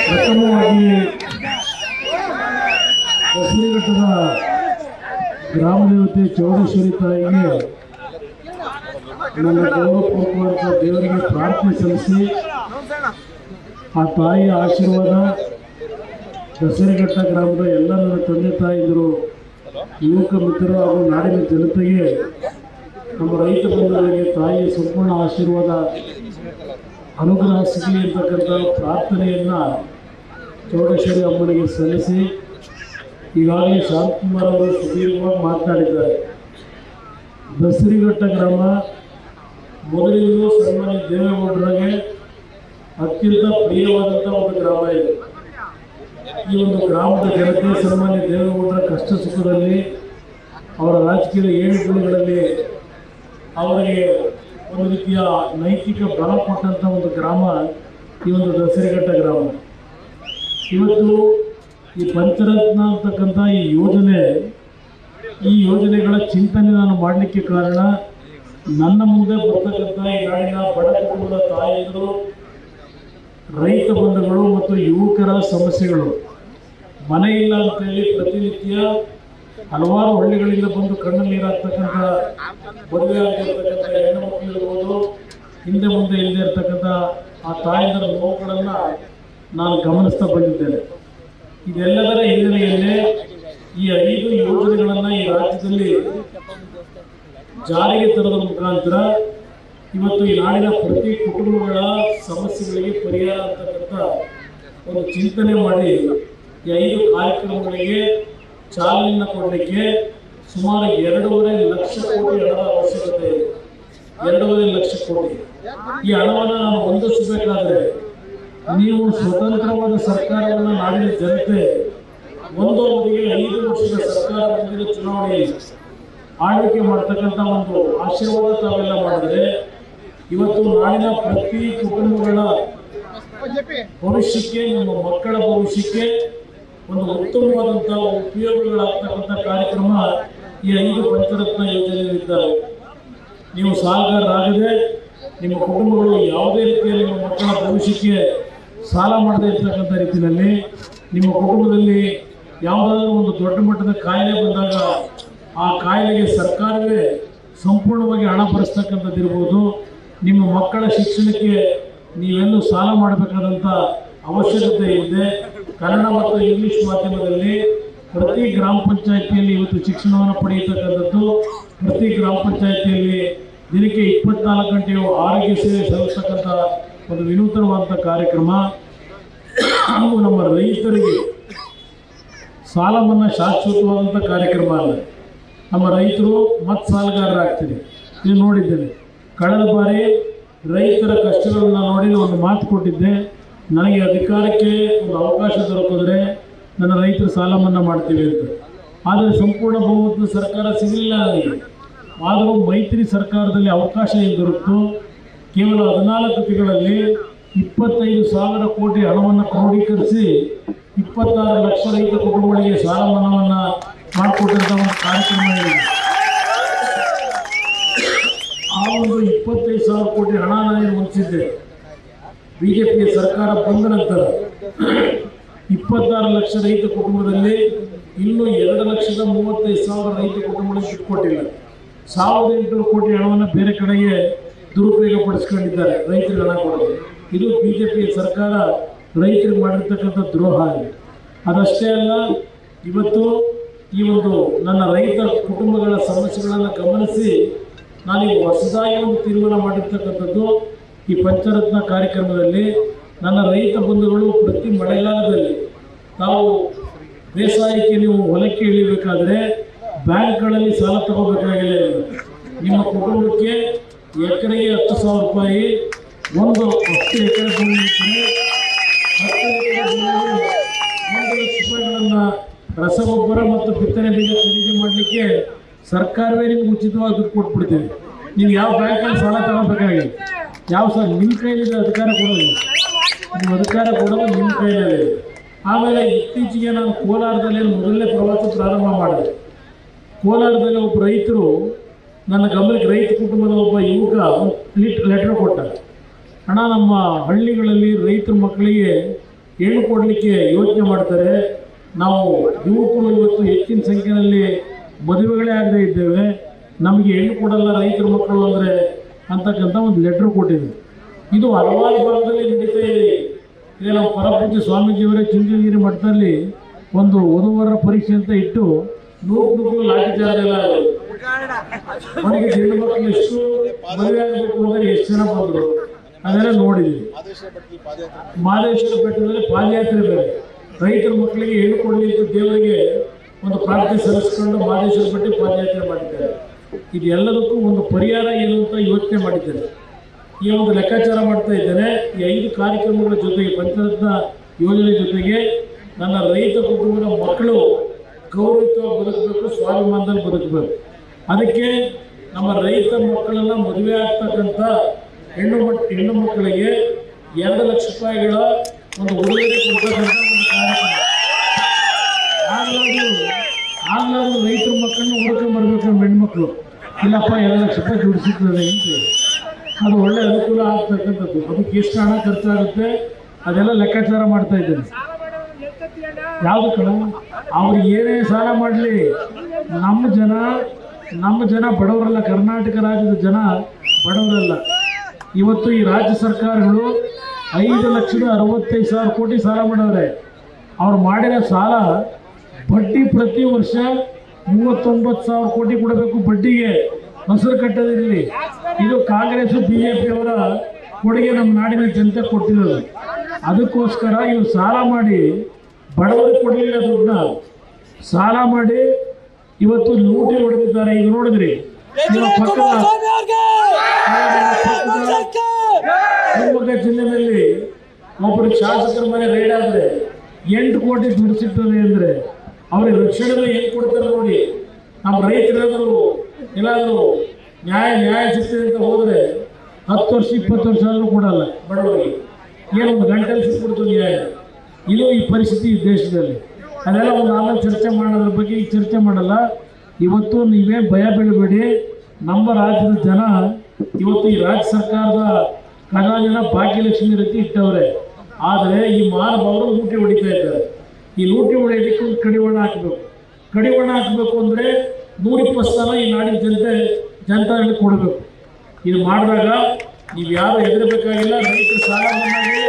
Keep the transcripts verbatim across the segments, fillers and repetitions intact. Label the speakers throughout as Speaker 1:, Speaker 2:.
Speaker 1: ಪ್ರಥಮವಾಗಿ ದಸರಿಘಟ್ಟದ ಗ್ರಾಮ ದೇವತೆ ಚೌಡೇಶ್ವರಿ ತಾಯಿಗೆ ನನ್ನ ಗೌರವಪೂರ್ವಕ ದೇವರಿಗೆ ಪ್ರಾರ್ಥನೆ ಸಲ್ಲಿಸಿ ಆ ತಾಯಿಯ ಆಶೀರ್ವಾದ ದಸರಿಘಟ್ಟ ಗ್ರಾಮದ ಎಲ್ಲ ನನ್ನ ತಂದೆ ತಾಯಿದರು ಯುವಕ ಮಿತ್ರರು ಹಾಗೂ ನಾಡಿನ ಜನತೆಗೆ ನಮ್ಮ ರೈತ ಬಂಧುಗಳಿಗೆ ತಾಯಿಯ ಸಂಪೂರ್ಣ ಆಶೀರ್ವಾದ ಅನುಗ್ರಹ ಸಿಗಲಿ ಅಂತಕ್ಕಂಥ ಪ್ರಾರ್ಥನೆಯನ್ನು ಚೌಡೇಶ್ವರಿ ಅಮ್ಮನಿಗೆ ಸಲ್ಲಿಸಿ ಈಗಾಗಲೇ ಶಾಂತಕುಮಾರ್ ಅವರು ಸುದೀರ್ಘವಾಗಿ ಮಾತನಾಡಿದ್ದಾರೆ. ದಸರಿಘಟ್ಟ ಗ್ರಾಮ ಮೊದಲಿಂದಲೂ ಸನ್ಮಾನ್ಯ ದೇವೇಗೌಡರಿಗೆ ಅತ್ಯಂತ ಪ್ರಿಯವಾದಂಥ ಒಂದು ಗ್ರಾಮ ಇದೆ. ಈ ಒಂದು ಗ್ರಾಮದ ಜನತೆ ಸನ್ಮಾನ್ಯ ದೇವೇಗೌಡರ ಕಷ್ಟ ಸುಖದಲ್ಲಿ ಅವರ ರಾಜಕೀಯ ಏಳುಬೀಳುಗಳಲ್ಲಿ ಅವರಿಗೆ ಒಂದು ರೀತಿಯ ನೈತಿಕ ಬಲ ಕೊಟ್ಟಂಥ ಒಂದು ಗ್ರಾಮ ಈ ಒಂದು ದಸರಿಘಟ್ಟ ಗ್ರಾಮ. ಇವತ್ತು ಈ ಪಂಚರತ್ನ ಅಂತಕ್ಕಂಥ ಈ ಯೋಜನೆ ಈ ಯೋಜನೆಗಳ ಚಿಂತನೆ ನಾನು ಮಾಡಲಿಕ್ಕೆ ಕಾರಣ ನನ್ನ ಮುಂದೆ ಬರ್ತಕ್ಕಂಥ ಈ ನಾಡಿನ ಬಡ ಕುಟುಂಬದ ತಾಯಿಯರು, ರೈತ ಬಂಧುಗಳು ಮತ್ತು ಯುವಕರ ಸಮಸ್ಯೆಗಳು. ಮನೆ ಇಲ್ಲ ಅಂತೇಳಿ ಪ್ರತಿನಿತ್ಯ ಹಲವಾರು ಹಳ್ಳಿಗಳಿಂದ ಬಂದು ಕಣ್ಣಲ್ಲಿ ನೀರಾಗ್ತಕ್ಕಂಥ ಮದುವೆ ಆಗಿರ್ತಕ್ಕಂಥ ಹೆಣ್ಣು ಮಕ್ಕಳಿರ್ಬೋದು, ಹಿಂದೆ ಮುಂದೆ ಇಲ್ಲದೆ ಇರ್ತಕ್ಕಂಥ ಆ ತಾಯಿಯರ ನೋವುಗಳನ್ನು ನಾನು ಗಮನಿಸ್ತಾ ಬಂದಿದ್ದೇನೆ. ಇದೆಲ್ಲದರ ಹಿನ್ನೆಲೆಯಲ್ಲೇ ಈ ಐದು ಯೋಜನೆಗಳನ್ನು ಈ ರಾಜ್ಯದಲ್ಲಿ ಜಾರಿಗೆ ತರೋದ್ರ ಮುಖಾಂತರ ಇವತ್ತು ಈ ನಾಡಿನ ಪ್ರತಿ ಕುಟುಂಬಗಳ ಸಮಸ್ಯೆಗಳಿಗೆ ಪರಿಹಾರ ಅಂತಕ್ಕಂಥ ಒಂದು ಚಿಂತನೆ ಮಾಡಿ ಈ ಐದು ಕಾರ್ಯಕ್ರಮಗಳಿಗೆ ಚಾಲನೆಯನ್ನು ಕೊಡಲಿಕ್ಕೆ ಸುಮಾರು ಎರಡೂವರೆ ಲಕ್ಷ ಕೋಟಿ ಹಣದ ಅವಶ್ಯಕತೆ ಇದೆ. ಎರಡೂವರೆ ಲಕ್ಷ ಕೋಟಿ ಈ ಹಣವನ್ನು ನಾನು ಹೊಂದಿಸಬೇಕಾದ್ರೆ ನೀವು ಸ್ವತಂತ್ರವಾದ ಸರ್ಕಾರವನ್ನು ನಾಡಿನ ಜನತೆ ಒಂದು ಅವಧಿಗೆ ಐದು ವರ್ಷದ ಸರ್ಕಾರ ಮುಂದಿನ ಚುನಾವಣೆಯಲ್ಲಿ ಆಳ್ವಿಕೆ ಮಾಡ್ತಕ್ಕಂಥ ಒಂದು ಆಶೀರ್ವಾದ ತಾವೆಲ್ಲ ಮಾಡಿದ್ರೆ ಇವತ್ತು ನಾಡಿನ ಪ್ರತಿ ಕುಟುಂಬಗಳ ಭವಿಷ್ಯಕ್ಕೆ, ನಮ್ಮ ಮಕ್ಕಳ ಭವಿಷ್ಯಕ್ಕೆ ಒಂದು ಉತ್ತಮವಾದಂಥ ಉಪಯೋಗಗಳಾಗ್ತಕ್ಕಂಥ ಕಾರ್ಯಕ್ರಮ ಈ ಐದು ಪಂಚರತ್ನ ಯೋಜನೆಯಲ್ಲಿದ್ದಾರೆ. ನೀವು ಸಾಲಗಾರರಾಗದೆ ನಿಮ್ಮ ಕುಟುಂಬಗಳು ಯಾವುದೇ ರೀತಿಯಲ್ಲಿ ನಿಮ್ಮ ಮಕ್ಕಳ ಭವಿಷ್ಯಕ್ಕೆ ಸಾಲ ಮಾಡದೇ ಇರ್ತಕ್ಕಂಥ ರೀತಿಯಲ್ಲಿ ನಿಮ್ಮ ಕುಟುಂಬದಲ್ಲಿ ಯಾವುದಾದ್ರೂ ಒಂದು ದೊಡ್ಡ ಮಟ್ಟದ ಕಾಯಿಲೆ ಬಂದಾಗ ಆ ಕಾಯಿಲೆಗೆ ಸರ್ಕಾರವೇ ಸಂಪೂರ್ಣವಾಗಿ ಹಣ ಭರಿಸ್ತಕ್ಕಂಥದ್ದಿರ್ಬೋದು. ನಿಮ್ಮ ಮಕ್ಕಳ ಶಿಕ್ಷಣಕ್ಕೆ ನೀವೆಲ್ಲೂ ಸಾಲ ಮಾಡಬೇಕಾದಂಥ ಅವಶ್ಯಕತೆ ಇದೆ. ಕನ್ನಡ ಮತ್ತು ಇಂಗ್ಲಿಷ್ ಮಾಧ್ಯಮದಲ್ಲಿ ಪ್ರತಿ ಗ್ರಾಮ ಪಂಚಾಯಿತಿಯಲ್ಲಿ ಇವತ್ತು ಶಿಕ್ಷಣವನ್ನು ಪಡೆಯತಕ್ಕಂಥದ್ದು. ಪ್ರತಿ ಗ್ರಾಮ ಪಂಚಾಯಿತಿಯಲ್ಲಿ ದಿನಕ್ಕೆ ಇಪ್ಪತ್ನಾಲ್ಕು ಗಂಟೆಯು ಆರೋಗ್ಯ ಸೇವೆ ಸಲ್ಲಿಸ್ತಕ್ಕಂಥ ಒಂದು ವಿನೂತನವಾದಂಥ ಕಾರ್ಯಕ್ರಮ. ಹಾಗೂ ನಮ್ಮ ರೈತರಿಗೆ ಸಾಲ ಮನ್ನಾ ಶಾಶ್ವತವಾದಂಥ ಕಾರ್ಯಕ್ರಮ ಅಲ್ಲ. ನಮ್ಮ ರೈತರು ಮತ್ತೆ ಸಾಲಗಾರರಾಗ್ತಾರೆ. ಇದು ನೋಡಿದ್ದೇನೆ. ಕಳೆದ ಬಾರಿ ರೈತರ ಕಷ್ಟಗಳನ್ನು ನೋಡಿ ಒಂದು ಮಾತು ಕೊಟ್ಟಿದ್ದೆ, ನನಗೆ ಅಧಿಕಾರಕ್ಕೆ ಒಂದು ಅವಕಾಶ ದೊರಕಿದ್ರೆ ನನ್ನ ರೈತರ ಸಾಲ ಮನ್ನಾ ಮಾಡ್ತೀವಿ ಅಂತ. ಆದರೆ ಸಂಪೂರ್ಣ ಬಹುಮತದ ಸರ್ಕಾರ ಸಿಗಲಿಲ್ಲ ನನಗೆ. ಆದರೂ ಮೈತ್ರಿ ಸರ್ಕಾರದಲ್ಲಿ ಅವಕಾಶ ಏನು ದೊರಕಿತು. ಕೇವಲ ಹದಿನಾಲ್ಕು ತಿಂಗಳಲ್ಲಿ ಇಪ್ಪತ್ತೈದು ಸಾವಿರ ಕೋಟಿ ಹಣವನ್ನು ಕ್ರೋಢೀಕರಿಸಿ ಇಪ್ಪತ್ತಾರು ಲಕ್ಷ ರೈತ ಕುಟುಂಬಗಳಿಗೆ ಸಾಲ ಮನ್ನಾವನ್ನು ಮಾಡಿಕೊಟ್ಟಂಥ ಒಂದು ಕಾರ್ಯಕ್ರಮ ಇದೆ. ಆ ಒಂದು ಇಪ್ಪತ್ತೈದು ಸಾವಿರ ಕೋಟಿ ಹಣ ನಾನು ಹೊಂದಿಸಿದ್ದೆ. ಬಿ ಜೆ ಪಿ ಸರ್ಕಾರ ಬಂದ ನಂತರ ಇಪ್ಪತ್ತಾರು ಲಕ್ಷ ರೈತ ಕುಟುಂಬದಲ್ಲಿ ಇನ್ನೂ ಎರಡು ಲಕ್ಷದ ಮೂವತ್ತೈದು ಸಾವಿರ ರೈತ ಕುಟುಂಬಗಳಿಗೆ ಬಿಟ್ಟುಕೊಟ್ಟಿಲ್ಲ. ಸಾವಿರದ ಎಂಟುನೂರು ಕೋಟಿ ಹಣವನ್ನು ಬೇರೆ ಕಡೆಗೆ ದುರುಪಯೋಗ ಪಡಿಸ್ಕೊಂಡಿದ್ದಾರೆ ರೈತರಿಗೆ ಹಣ ಕೊಡೋದು. ಇದು ಬಿ ಜೆ ಪಿ ಸರ್ಕಾರ ರೈತರಿಗೆ ಮಾಡಿರ್ತಕ್ಕಂಥ ದ್ರೋಹ ಇದೆ. ಅದಷ್ಟೇ ಅಲ್ಲ, ಇವತ್ತು ಈ ಒಂದು ನನ್ನ ರೈತ ಕುಟುಂಬಗಳ ಸಮಸ್ಯೆಗಳನ್ನು ಗಮನಿಸಿ ನಾನೀಗ ಹೊಸದಾಗಿ ಒಂದು ತೀರ್ಮಾನ ಮಾಡಿರ್ತಕ್ಕಂಥದ್ದು ಈ ಪಂಚರತ್ನ ಕಾರ್ಯಕ್ರಮದಲ್ಲಿ ನನ್ನ ರೈತ ಬಂಧುಗಳು ಪ್ರತಿ ಮಳೆಗಾಲದಲ್ಲಿ ತಾವು ಬೇಸಾಯಕ್ಕೆ ನೀವು ಹೊಲಕ್ಕೆ ಇಳಿಬೇಕಾದ್ರೆ ಬ್ಯಾಂಕ್ಗಳಲ್ಲಿ ಸಾಲ ತಗೋಬೇಕಾಗಿಲ್ಲ. ನಿಮ್ಮ ಕುಟುಂಬಕ್ಕೆ ಎಕರೆಗೆ ಹತ್ತು ಸಾವಿರ ರೂಪಾಯಿ ಒಂದು ಹತ್ತು ಎಕರೆ ಭೂಮಿ ಇದ್ದರೆ ಹತ್ತು ಎಕರೆ ಭೂಮಿಯಲ್ಲಿ ಒಂದು ಲಕ್ಷ ರೂಪಾಯಿಗಳನ್ನು ರಸಗೊಬ್ಬರ ಮತ್ತು ಬಿತ್ತನೆ ಬೀಜ ಖರೀದಿ ಮಾಡಲಿಕ್ಕೆ ಸರ್ಕಾರವೇ ನಿಮ್ಗೆ ಉಚಿತವಾಗಿ ದುಡ್ಡು ಕೊಟ್ಬಿಡ್ತೀವಿ. ನೀವು ಯಾವ ಬ್ಯಾಂಕಲ್ಲಿ ಸಾಲ ತಗೋಬೇಕಾಗಿಲ್ಲ. ಯಾವ ಸರ್ ನಿಮ್ಮ ಕೈಲಿದೆ ಅಧಿಕಾರ ಕೊಡೋದು, ನಿಮ್ಮ ಅಧಿಕಾರ ಕೊಡೋದು ನಿಮ್ಮ ಕೈಲೇ. ಆಮೇಲೆ ಇತ್ತೀಚೆಗೆ ನಾನು ಕೋಲಾರದಲ್ಲಿ ಮೊದಲನೇ ಪ್ರವಾಸ ಪ್ರಾರಂಭ ಮಾಡಿದೆ. ಕೋಲಾರದಲ್ಲಿ ಒಬ್ಬ ರೈತರು ನನ್ನ ಗಮನಕ್ಕೆ, ರೈತ ಕುಟುಂಬದ ಒಬ್ಬ ಯುವಕ ಲೆಟರ್ ಕೊಟ್ಟ. ಅಣ್ಣ, ನಮ್ಮ ಹಳ್ಳಿಗಳಲ್ಲಿ ರೈತರ ಮಕ್ಕಳಿಗೆ ಹೆಣ್ಣು ಕೊಡಲಿಕ್ಕೆ ಯೋಚನೆ ಮಾಡ್ತಾರೆ. ನಾವು ಯುವಕರು ಇವತ್ತು ಹೆಚ್ಚಿನ ಸಂಖ್ಯೆಯಲ್ಲಿ ಮದುವೆಗಳೇ ಆಗದೇ ಇದ್ದೇವೆ, ನಮಗೆ ಹೆಣ್ಣು ಕೊಡಲ್ಲ ರೈತರ ಮಕ್ಕಳು ಅಂದರೆ ಅಂತಕ್ಕಂಥ ಒಂದು ಲೆಟ್ರ್ ಕೊಟ್ಟಿದೆ. ಇದು ಹಲವಾರು ಭಾಗದಲ್ಲಿ ನಡೀತಾ ಇದೆ. ಈಗ ನಾವು ಪರಪೂಜ್ಯ ಸ್ವಾಮೀಜಿಯವರೇ ಚುಂಚನಗಿರಿ ಮಠದಲ್ಲಿ ಒಂದು ವಧುವರರ ಪರೀಕ್ಷೆ ಅಂತ ಇಟ್ಟು ನೂರು ನೂರು ಲಾಠಿ ಚಾರ್ಜ್ ಎಲ್ಲ ಮನೆಗೆ ಹೆಣ್ಣು ಮಕ್ಕಳು ಎಷ್ಟು ಮದುವೆ ಆಗಬೇಕು ಅಂದರೆ ಎಷ್ಟು ಜನ ಬಂದರು ಅದೆಲ್ಲ ನೋಡಿದ್ವಿ. ಮಹದೇಶ್ವರ ಬೆಟ್ಟದಲ್ಲಿ ಪಾದಯಾತ್ರೆ ಬೇರೆ, ರೈತರ ಮಕ್ಕಳಿಗೆ ಹೆಣ್ಣು ಕೊಡಲಿ ಅಂತ ದೇವರಿಗೆ ಒಂದು ಪ್ರಾರ್ಥನೆ ಸಲ್ಲಿಸ್ಕೊಂಡು ಮಹದೇಶ್ವರ ಬೆಟ್ಟ ಪಾದಯಾತ್ರೆ ಮಾಡಿದ್ದಾರೆ. ಇದೆಲ್ಲದಕ್ಕೂ ಒಂದು ಪರಿಹಾರ ಏನು ಅಂತ ಯೋಚನೆ ಮಾಡಿದ್ದಾರೆ. ಈ ಒಂದು ಲೆಕ್ಕಾಚಾರ ಮಾಡ್ತಾ ಇದ್ದೇನೆ. ಈ ಐದು ಕಾರ್ಯಕ್ರಮಗಳ ಜೊತೆಗೆ ಪಂಚರತ್ನ ಯೋಜನೆ ಜೊತೆಗೆ ನನ್ನ ರೈತ ಕುಟುಂಬದ ಮಕ್ಕಳು ಗೌರವಯುತವಾಗಿ ಬದುಕಬೇಕು, ಸ್ವಾಭಿಮಾನದಲ್ಲಿ ಬದುಕಬೇಕು. ಅದಕ್ಕೆ ನಮ್ಮ ರೈತ ಮಕ್ಕಳನ್ನ ಮದುವೆ ಆಗ್ತಕ್ಕಂಥ ಹೆಣ್ಣು ಮಕ್ ಹೆಣ್ಣು ಮಕ್ಕಳಿಗೆ ಎರಡು ಲಕ್ಷ ರೂಪಾಯಿಗಳ ಒಂದು ಉಡುಗೊರೆ ಕೊಡ್ತಕ್ಕಂಥ ಒಂದು ಕಾರ್ಯಕ್ರಮ. ಆಗ್ಲಾದ್ರು ಆಗ್ಲಾದ್ರು ರೈತರ ಮಕ್ಕಳನ್ನ ಹುಡ್ಕೊಂಡು ಬರಬೇಕು ಹೆಣ್ಮಕ್ಳು. ಇಲ್ಲಪ್ಪ ಎರಡು ಲಕ್ಷ ರೂಪಾಯಿ ದುಡ್ಡು ಸಿಗ್ತದೆ ಅಂತ, ಅದು ಒಳ್ಳೆ ಅನುಕೂಲ ಆಗ್ತಕ್ಕಂಥದ್ದು. ಅದಕ್ಕೆ ಎಷ್ಟು ಹಣ ಖರ್ಚಾಗುತ್ತೆ ಅದೆಲ್ಲ ಲೆಕ್ಕಾಚಾರ ಮಾಡ್ತಾ ಇದ್ದೇನೆ. ಯಾವುದು ಕಣ ಅವ್ರಿಗೆ ಏನೇ ಸಾಲ ಮಾಡಲಿ, ನಮ್ಮ ಜನ ನಮ್ಮ ಜನ ಬಡವರಲ್ಲ. ಕರ್ನಾಟಕ ರಾಜ್ಯದ ಜನ ಬಡವರಲ್ಲ. ಇವತ್ತು ಈ ರಾಜ್ಯ ಸರ್ಕಾರಗಳು ಐದು ಲಕ್ಷದ ಅರವತ್ತೈದು ಸಾವಿರ ಕೋಟಿ ಸಾಲ ಮಾಡವ್ರೆ. ಅವ್ರು ಮಾಡಿರೋ ಸಾಲ ಬಡ್ಡಿ ಪ್ರತಿ ವರ್ಷ ಮೂವತ್ತೊಂಬತ್ತು ಸಾವಿರ ಕೋಟಿ ಕೊಡಬೇಕು ಬಡ್ಡಿಗೆ, ಹಸಿರು ಕಟ್ಟೋದಿರಲಿ. ಇದು ಕಾಂಗ್ರೆಸ್ ಬಿ ಜೆ ಪಿ ಅವರ ಕೊಡುಗೆ ನಮ್ಮ ನಾಡಿನ ಜನತೆ ಕೊಟ್ಟಿರೋದು. ಅದಕ್ಕೋಸ್ಕರ ಇವು ಸಾಲ ಮಾಡಿ ಬಡವರಿಗೆ ಕೊಡಲಿಲ್ಲ ದುಡ್ಡನ್ನ, ಸಾಲ ಮಾಡಿ ಇವತ್ತು ಲೂಟಿ ಹೊಡೆದಿದ್ದಾರೆ. ಈಗ ನೋಡಿದ್ರಿ ಪಕ್ಕದ ಶಿವಮೊಗ್ಗ ಜಿಲ್ಲೆಯಲ್ಲಿ ಒಬ್ಬರು ಶಾಸಕರ ಮನೆ ರೈಡ್ ಆದರೆ ಎಂಟು ಕೋಟಿ ದುಡ್ಡು ಸಿಗ್ತದೆ ಅಂದರೆ ಅವ್ರಿಗೆ ರಕ್ಷಣೆ ಹೆಂಗೆ ಕೊಡ್ತಾರೆ ನೋಡಿ. ನಮ್ಮ ರೈತರಾದರೂ ಎಲ್ಲಾದರೂ ನ್ಯಾಯ ನ್ಯಾಯ ಸಿಗ್ತದೆ ಅಂತ ಹೋದರೆ ಹತ್ತು ವರ್ಷ ಇಪ್ಪತ್ತು ವರ್ಷ ಆದರೂ ಕೊಡಲ್ಲ ಬಡವರಿಗೆ. ಏನೊಂದು ಗಂಟೆಯಲ್ಲಿ ಸಿಕ್ಬಿಡ್ತು ನ್ಯಾಯ. ಇದು ಈ ಪರಿಸ್ಥಿತಿ ಈ ದೇಶದಲ್ಲಿ. ಅದೆಲ್ಲ ಒಂದು ಆಮೇಲೆ ಚರ್ಚೆ ಮಾಡೋದ್ರ ಬಗ್ಗೆ ಈಗ ಚರ್ಚೆ ಮಾಡಲ್ಲ. ಇವತ್ತು ನೀವೇ ಭಯ ಬೀಳಬೇಡಿ. ನಮ್ಮ ರಾಜ್ಯದ ಜನ ಇವತ್ತು ಈ ರಾಜ್ಯ ಸರ್ಕಾರದ ಖಜಾನೆನ ಭಾಗ್ಯಲಕ್ಷ್ಮಿ ರೀತಿ ಇಟ್ಟವ್ರೆ. ಆದರೆ ಈ ಮಹಾನುಭಾವರು ಲೂಟಿ ಹೊಡಿತಾ ಇದ್ದಾರೆ. ಈ ಲೂಟಿ ಹೊಡೆಯೋದಕ್ಕೆ ಒಂದು ಕಡಿವಾಣ ಹಾಕಬೇಕು. ಕಡಿವಾಣ ಹಾಕಬೇಕು ಅಂದರೆ ನೂರಿಪ್ಪತ್ತು ಸ್ಥಾನ ಈ ನಾಡಿನ ಜನತೆ ಜನತಾದಲ್ಲಿ ಕೊಡಬೇಕು. ಇದು ಮಾಡಿದಾಗ ನೀವು ಯಾರು ಹೆದರಬೇಕಾಗಿಲ್ಲ. ರೈತರ ಸಾಲ ಮನ್ನಾಗಿ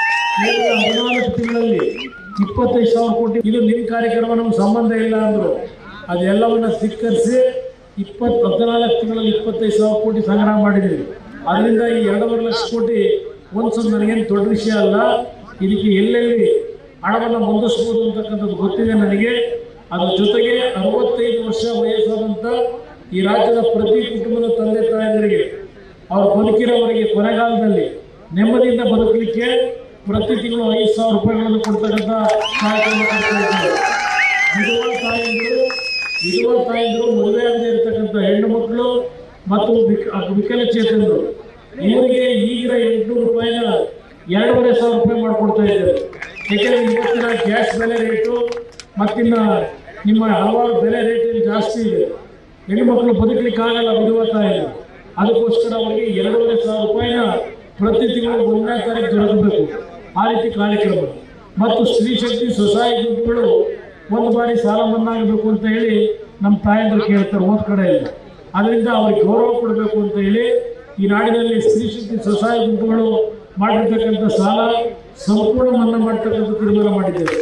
Speaker 1: ಹದಿನಾಲ್ಕು ತಿಂಗಳಲ್ಲಿ ಇಪ್ಪತ್ತೈದು ಸಾವಿರ ಕೋಟಿ. ಇದು ನಿಮ್ಮ ಕಾರ್ಯಕ್ರಮ, ನಮ್ಗೆ ಸಂಬಂಧ ಇಲ್ಲ ಅಂದರು. ಅದೆಲ್ಲವನ್ನು ಸ್ವೀಕರಿಸಿ ಇಪ್ಪತ್ತು ಹದಿನಾಲ್ಕು ತಿಂಗಳಲ್ಲಿ ಇಪ್ಪತ್ತೈದು ಸಾವಿರ ಕೋಟಿ ಸಂಗ್ರಹ ಮಾಡಿದ್ದೀವಿ. ಅದರಿಂದ ಈ ಎರಡೂವರೆ ಲಕ್ಷ ಕೋಟಿ ಒಂದು ಸಲ ನನಗೇನು ದೊಡ್ಡ ವಿಷಯ ಅಲ್ಲ. ಇದಕ್ಕೆ ಎಲ್ಲೆಲ್ಲಿ ಹಣವನ್ನು ಮುಂದಿಸ್ಬೋದು ಅಂತಕ್ಕಂಥದ್ದು ಗೊತ್ತಿದೆ ನನಗೆ. ಅದ್ರ ಜೊತೆಗೆ ಅರವತ್ತೈದು ವರ್ಷ ವಯಸ್ಸಾದಂಥ ಈ ರಾಜ್ಯದ ಪ್ರತಿ ಕುಟುಂಬದ ತಂದೆ ತಾಯಂದರಿಗೆ ಅವ್ರ ಬದುಕಿರೋವರೆಗೆ ಕೊನೆಗಾಲದಲ್ಲಿ ನೆಮ್ಮದಿಯಿಂದ ಬದುಕಲಿಕ್ಕೆ ಪ್ರತಿ ತಿಂಗಳು ಐದು ಸಾವಿರ ರೂಪಾಯಿಗಳನ್ನು ಕೊಡ್ತಕ್ಕಂಥ ಕಾರ್ಯಕ್ರಮ ಕೊಡ್ತಾ ಇದ್ದಾರೆ. ವಿಧವಾ ತಾಯಂದಿರು ವಿಧವಾ ತಾಯಂದಿರು ಮದುವೆ ಆಗದೆ ಇರತಕ್ಕಂಥ ಹೆಣ್ಣು ಮಕ್ಕಳು ಮತ್ತು ವಿಕಲಚೇತನರು ಇವರಿಗೆ ಈಗಿನ ಎಂಟುನೂರು ರೂಪಾಯಿನ ಎರಡೂವರೆ ಸಾವಿರ ರೂಪಾಯಿ ಮಾಡಿಕೊಡ್ತಾ ಇದ್ದಾರೆ. ಏಕೆಂದರೆ ಇವತ್ತಿನ ಗ್ಯಾಸ್ ಬೆಲೆ ರೇಟು ಮತ್ತಿನ್ನ ನಿಮ್ಮ ಹಲವಾರು ಬೆಲೆ ರೇಟ್ ಜಾಸ್ತಿ ಇದೆ. ಹೆಣ್ಣುಮಕ್ಕಳು ಬದುಕಲಿಕ್ಕಾಗಲ್ಲ ವಿಧವಾ ತಾಯಿಗಳು. ಅದಕ್ಕೋಸ್ಕರ ಅವರಿಗೆ ಎರಡೂವರೆ ಸಾವಿರ ರೂಪಾಯಿನ ಪ್ರತಿ ತಿಂಗಳು ಒಂದನೇ ತಾರೀಕು ದೊರಕಬೇಕು. ಆ ರೀತಿ ಕಾರ್ಯಕ್ರಮ ಮತ್ತು ಸ್ತ್ರೀ ಶಕ್ತಿ ಸ್ವಸಹಾಯ ಗುಂಪುಗಳು ಒಂದು ಬಾರಿ ಸಾಲ ಮನ್ನಾ ಆಗಬೇಕು ಅಂತ ಹೇಳಿ ನಮ್ಮ ತಾಯಂದರು ಕೇಳ್ತಾರೆ ಹೋದ ಕಡೆಯಲ್ಲಿ. ಅದರಿಂದ ಅವ್ರಿಗೆ ಗೌರವ ಕೊಡಬೇಕು ಅಂತ ಹೇಳಿ ಈ ನಾಡಿನಲ್ಲಿ ಸ್ತ್ರೀ ಶಕ್ತಿ ಸ್ವಸಹಾಯ ಗುಂಪುಗಳು ಮಾಡಿರ್ತಕ್ಕಂಥ ಸಾಲ ಸಂಪೂರ್ಣ ಮನ್ನಾ ಮಾಡ್ತಕ್ಕಂಥ ತೀರ್ಮಾನ ಮಾಡಿದ್ದೇವೆ.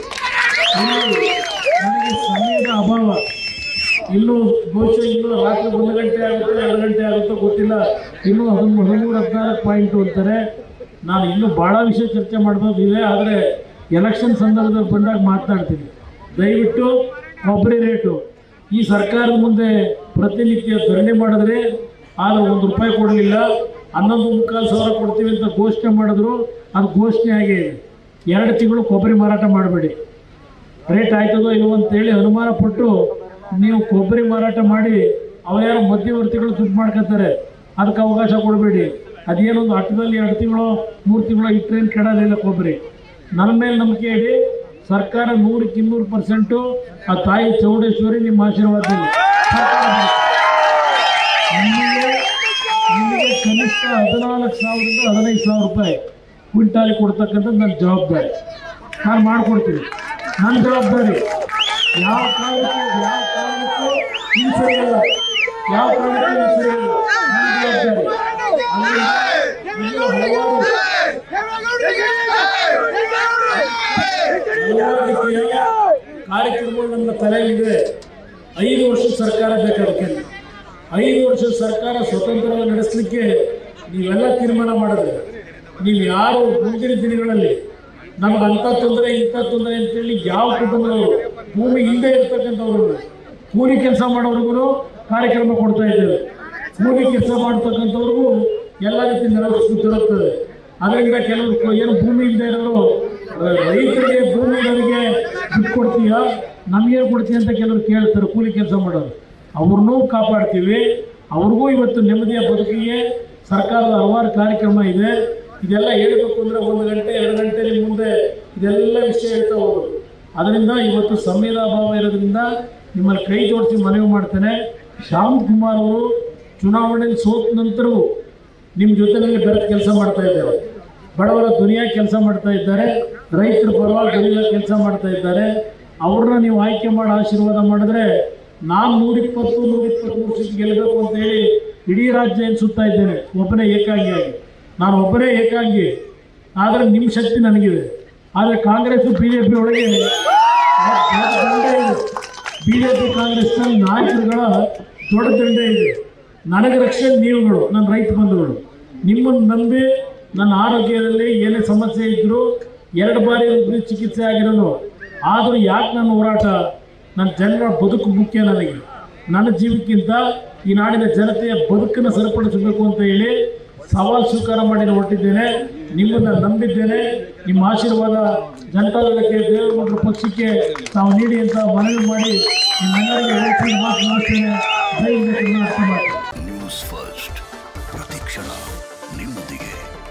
Speaker 1: ನನಗೆ ಸಮಯದ ಅಭಾವ, ಇನ್ನೂ ಬಹುಶಃ ಇನ್ನೂ ರಾತ್ರಿ ಒಂದು ಗಂಟೆ ಆಗುತ್ತೆ ಎರಡು ಗಂಟೆ ಆಗುತ್ತೋ ಗೊತ್ತಿಲ್ಲ. ಇನ್ನೂ ಹದಿಮೂರು ಹದಿಮೂರು ಹದಿನಾಲ್ಕು ಪಾಯಿಂಟು ಅಂತಾರೆ. ನಾನು ಇನ್ನೂ ಭಾಳ ವಿಷಯ ಚರ್ಚೆ ಮಾಡ್ಬೋದಿದೆ, ಆದರೆ ಎಲೆಕ್ಷನ್ ಸಂದರ್ಭದಲ್ಲಿ ಬಂದಾಗ ಮಾತನಾಡ್ತೀನಿ. ದಯವಿಟ್ಟು ಕೊಬ್ಬರಿ ರೇಟು ಈ ಸರ್ಕಾರದ ಮುಂದೆ ಪ್ರತಿನಿತ್ಯ ಧರಣಿ ಮಾಡಿದ್ರೆ ಆದರೆ ಒಂದು ರೂಪಾಯಿ ಕೊಡಲಿಲ್ಲ. ಹನ್ನೊಂದು ಮುಕ್ಕಾಲು ಸಾವಿರ ಕೊಡ್ತೀವಿ ಅಂತ ಘೋಷಣೆ ಮಾಡಿದ್ರು, ಅದು ಘೋಷಣೆ ಆಗೇ ಇದೆ. ಎರಡು ತಿಂಗಳು ಕೊಬ್ಬರಿ ಮಾರಾಟ ಮಾಡಬೇಡಿ, ರೇಟ್ ಆಯ್ತದೋ ಇಲ್ವೋ ಅಂತೇಳಿ ಅನುಮಾನ ಪಟ್ಟು ನೀವು ಕೊಬ್ಬರಿ ಮಾರಾಟ ಮಾಡಿ ಅವರ್ಯಾರು ಮಧ್ಯವರ್ತಿಗಳು ದುಡ್ಡು ಮಾಡ್ಕೊತಾರೆ. ಅದಕ್ಕೆ ಅವಕಾಶ ಕೊಡಬೇಡಿ. ಅದೇನೊಂದು ಹಟ್ಟದಲ್ಲಿ ಎರಡು ತಿಂಗಳು ಮೂರು ತಿಂಗಳು ಇಟ್ಟರೇನು ಕೆಡೋದಿಲ್ಲ ಕೊಬ್ಬರಿ. ನನ್ನ ಮೇಲೆ ನಂಬಿಕೆ ಇಡಿ. ಸರ್ಕಾರ ನೂರಕ್ಕೆ ಇನ್ನೂರು ಪರ್ಸೆಂಟು ಆ ತಾಯಿ ಚೌಡೇಶ್ವರಿ ನಿಮ್ಮ ಆಶೀರ್ವಾದದಲ್ಲಿ ನಿಮಗೆ ನಿಮಗೆ ಕನಿಷ್ಠ ಹದಿನಾಲ್ಕು ಸಾವಿರದಿಂದ ಹದಿನೈದು ಸಾವಿರ ರೂಪಾಯಿ ಕ್ವಿಂಟಾಲಿ ಕೊಡ್ತಕ್ಕಂಥದ್ದು ನನ್ನ ಜವಾಬ್ದಾರಿ. ನಾನು ಮಾಡಿಕೊಡ್ತೀನಿ. ನನ್ನ ಜವಾಬ್ದಾರಿ ಯಾವ ಕಾರಣಕ್ಕೂ ಯಾವ ಕಾರಣಕ್ಕೂ ಹಿಂಸೆಯಲ್ಲ, ಯಾವ ಕಾರಣಕ್ಕೂ ಹಿಂಸೆಯಲ್ಲ, ನನ್ನ ಜವಾಬ್ದಾರಿ. ಕಾರ್ಯಕ್ರಮಗಳು ನನ್ನ ತಲೆಯಲ್ಲಿದೆ. ಐದು ವರ್ಷ ಸರ್ಕಾರ ಬೇಕಾದಕ್ಕೆ, ಐದು ವರ್ಷ ಸರ್ಕಾರ ಸ್ವತಂತ್ರವಾಗಿ ನಡೆಸಲಿಕ್ಕೆ ನೀವೆಲ್ಲ ತೀರ್ಮಾನ ಮಾಡಿದ್ರೆ, ನೀವು ಯಾರು ಮುಂದಿನ ದಿನಗಳಲ್ಲಿ ನಮ್ಗೆ ಅಂಥ ತೊಂದರೆ ಇಂಥ ತೊಂದರೆ ಅಂತೇಳಿ ಯಾವ ಕುಟುಂಬದವರು ಭೂಮಿ ಹಿಂದೆ ಇರ್ತಕ್ಕಂಥವ್ರು ಕೂಲಿ ಕೆಲಸ ಮಾಡೋರಿಗೂ ಕಾರ್ಯಕ್ರಮ ಕೊಡ್ತಾ ಇದ್ದೇವೆ. ಕೂಲಿ ಕೆಲಸ ಮಾಡ್ತಕ್ಕಂಥವ್ರಿಗೂ ಎಲ್ಲ ರೀತಿ ನೆರವೇರಿಸಿ ದೊರಕ್ತದೆ. ಅದರಿಂದ ಕೆಲವರು ಏನು ಭೂಮಿ ಇಲ್ಲದೆ ಇರೋರು ರೈತರಿಗೆ ಭೂಮಿಗಳಿಗೆ ದುಡ್ಡು ಕೊಡ್ತೀಯ ನಮಗೆ ಕೊಡ್ತೀಯ ಅಂತ ಕೆಲವರು ಕೇಳ್ತಾರೆ. ಕೂಲಿ ಕೆಲಸ ಮಾಡೋರು ಅವ್ರನ್ನೂ ಕಾಪಾಡ್ತೀವಿ. ಅವ್ರಿಗೂ ಇವತ್ತು ನೆಮ್ಮದಿಯ ಬದುಕಿಗೆ ಸರ್ಕಾರದ ಹಲವಾರು ಕಾರ್ಯಕ್ರಮ ಇದೆ. ಇದೆಲ್ಲ ಹೇಳಬೇಕು ಅಂದರೆ ಒಂದು ಗಂಟೆ ಎರಡು ಗಂಟೆ ನಿಮ್ಮ ಮುಂದೆ ಇದೆಲ್ಲ ವಿಷಯ ಹೇಳ್ತಾ ಹೋಗೋದು. ಅದರಿಂದ ಇವತ್ತು ಸಮಯದ ಅಭಾವ ಇರೋದ್ರಿಂದ ನಿಮ್ಮಲ್ಲಿ ಕೈ ಜೋಡಿಸಿ ಮನವಿ ಮಾಡ್ತೇನೆ. ಶ್ಯಾಮ್ ಕುಮಾರ್ ಅವರು ಚುನಾವಣೆಯಲ್ಲಿ ಸೋತ ನಂತರವೂ ನಿಮ್ಮ ಜೊತೆಯಲ್ಲಿ ಬೆರೆತು ಕೆಲಸ ಮಾಡ್ತಾ ಇದ್ದಾರೆ. ಬಡವರ ದುನಿಯಾ ಕೆಲಸ ಮಾಡ್ತಾ ಇದ್ದಾರೆ, ರೈತರ ಪರವಾಗಿ ದುನಿಯಾ ಕೆಲಸ ಮಾಡ್ತಾ ಇದ್ದಾರೆ. ಅವ್ರನ್ನ ನೀವು ಆಯ್ಕೆ ಮಾಡಿ ಆಶೀರ್ವಾದ ಮಾಡಿದ್ರೆ ನಾನು ನೂರಿಪ್ಪತ್ತು ನೂರಿಪ್ಪತ್ತ್ಮೂರು ಸೀಟ್ ಗೆಲ್ಲಬೇಕು ಅಂತ ಹೇಳಿ ಇಡೀ ರಾಜ್ಯ ಏನು ಸುತ್ತಾ ಇದ್ದೇನೆ, ಒಬ್ಬನೇ ಏಕಾಂಗಿಯಾಗಿ. ನಾನು ಒಬ್ಬನೇ ಏಕಾಂಗಿ, ಆದರೆ ನಿಮ್ಮ ಶಕ್ತಿ ನನಗಿದೆ. ಆದರೆ ಕಾಂಗ್ರೆಸ್ ಬಿ ಜೆ ಪಿ ಒಳಗೆ ದಂಡೆ ಇದೆ. ಬಿ ಜೆ ಪಿ ಕಾಂಗ್ರೆಸ್ನಲ್ಲಿ ನಾಯಕರುಗಳ ದೊಡ್ಡ ದಂಡೆ ಇದೆ. ನನಗೆ ರಕ್ಷಣೆ ನೀವುಗಳು, ನನ್ನ ರೈತ ಬಂಧುಗಳು. ನಿಮ್ಮನ್ನು ನಂಬಿ ನನ್ನ ಆರೋಗ್ಯದಲ್ಲಿ ಏನೇ ಸಮಸ್ಯೆ ಇದ್ದರೂ ಎರಡು ಬಾರಿ ಚಿಕಿತ್ಸೆ ಆಗಿರೋನು. ಆದರೂ ಯಾಕೆ ನನ್ನ ಹೋರಾಟ? ನನ್ನ ಜನರ ಬದುಕು ಮುಖ್ಯ ನನಗೆ. ನನ್ನ ಜೀವಕ್ಕಿಂತ ಈ ನಾಡಿನ ಜನತೆಯ ಬದುಕನ್ನು ಸರಿಪಡಿಸಬೇಕು ಅಂತ ಹೇಳಿ ಸವಾಲು ಸ್ವೀಕಾರ ಮಾಡಿ ಹೊರಟಿದ್ದೇನೆ. ನಿಮ್ಮನ್ನು ನಂಬಿದ್ದೇನೆ. ನಿಮ್ಮ ಆಶೀರ್ವಾದ ಜನತಾದಳಕ್ಕೆ, ದೇವೇಗೌಡರ ಪಕ್ಷಕ್ಕೆ ತಾವು ನೀಡಿ ಅಂತ ಮನವಿ ಮಾಡಿ ನಿಮ್ಮೆಲ್ಲರಿಗೆ ಹೇಳ್ತೀನಿ, ಮಾತು ಮಾಡ್ತೇನೆ. ಜೈ ಹಿಂದ್ ಕರ್ನಾಟಕ.
Speaker 2: ನ್ಯೂಸ್ ಫಸ್ಟ್, ಪ್ರತಿಕ್ಷಣ ನಿಮ್ಮೊಂದಿಗೆ.